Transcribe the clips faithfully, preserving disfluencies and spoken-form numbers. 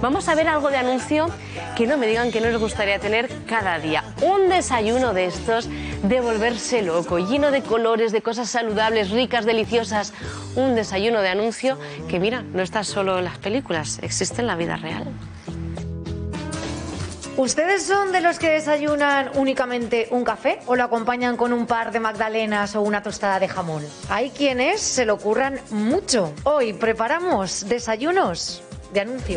Vamos a ver algo de anuncio que no me digan que no les gustaría tener cada día. Un desayuno de estos de volverse loco, lleno de colores, de cosas saludables, ricas, deliciosas. Un desayuno de anuncio que, mira, no está solo en las películas, existe en la vida real. ¿Ustedes son de los que desayunan únicamente un café o lo acompañan con un par de magdalenas o una tostada de jamón? Hay quienes se lo curran mucho. Hoy preparamos desayunos de anuncio.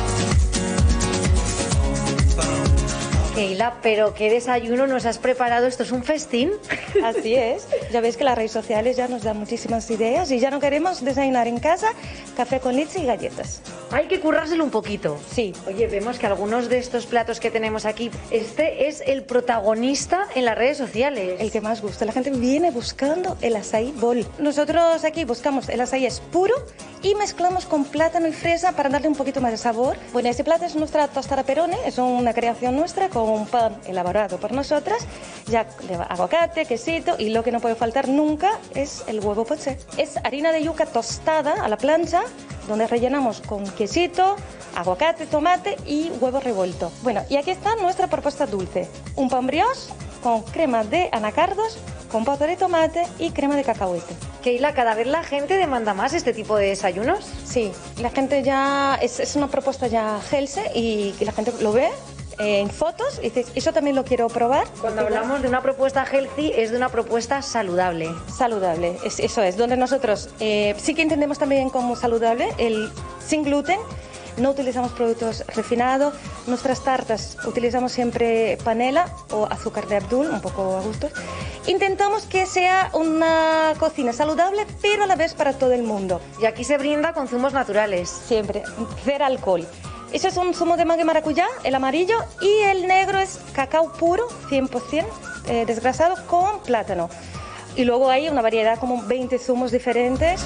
Keila, ¿pero qué desayuno nos has preparado? ¿Esto es un festín? Así es. Ya ves que las redes sociales ya nos dan muchísimas ideas y ya no queremos desayunar en casa café con leche y galletas. Hay que currárselo un poquito. Sí. Oye, vemos que algunos de estos platos que tenemos aquí, este es el protagonista en las redes sociales. El que más gusta. La gente viene buscando el açaí bol. Nosotros aquí buscamos el açaí es puro y mezclamos con plátano y fresa para darle un poquito más de sabor. Bueno, este plato es nuestra tostada perone, es una creación nuestra con un pan elaborado por nosotras, ya lleva aguacate, quesito y lo que no puede faltar nunca es el huevo poché. Es harina de yuca tostada a la plancha, donde rellenamos con quesito, aguacate, tomate y huevo revuelto. Bueno, y aquí está nuestra propuesta dulce. Un pan brioche con crema de anacardos, con pasta de tomate y crema de cacahuete. Keila, cada vez la gente demanda más este tipo de desayunos. Sí, la gente ya, es, es una propuesta ya healthy y que la gente lo ve en fotos y dices, eso también lo quiero probar. Cuando hablamos de una propuesta healthy, es de una propuesta saludable. Saludable, es, eso es, donde nosotros eh, sí que entendemos también como saludable el sin gluten. No utilizamos productos refinados, nuestras tartas utilizamos siempre panela o azúcar de abdul, un poco a gusto. Intentamos que sea una cocina saludable, pero a la vez para todo el mundo. Y aquí se brinda con zumos naturales. Siempre, cero alcohol. Ese es un zumo de mango y maracuyá, el amarillo, y el negro es cacao puro, cien por ciento eh, desgrasado con plátano. Y luego hay una variedad, como veinte zumos diferentes.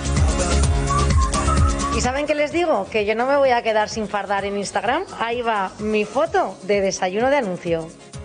¿Y saben qué les digo? Que yo no me voy a quedar sin fardar en Instagram. Ahí va mi foto de desayuno de anuncio.